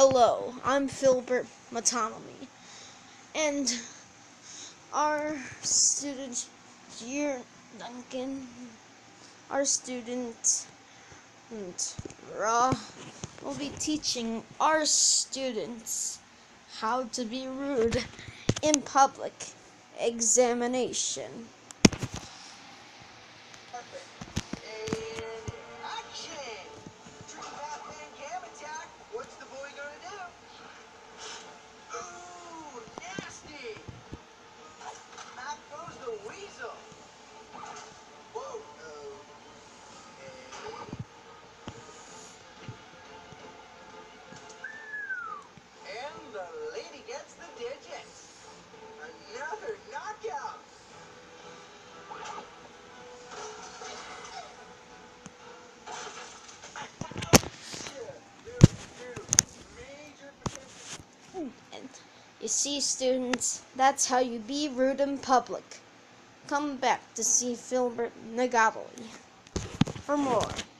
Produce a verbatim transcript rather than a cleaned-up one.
Hello, I'm Filburt Metonymy, and our student here, Duncan, our student, and Ra, will be teaching our students how to be rude in public examination. What's the boy gonna do? Ooh, nasty! Out goes the weasel. Whoa. Okay. And the lady gets the digits. Another knockout. And you see, students, that's how you be rude in public. Come back to see Filburt Meleti for more.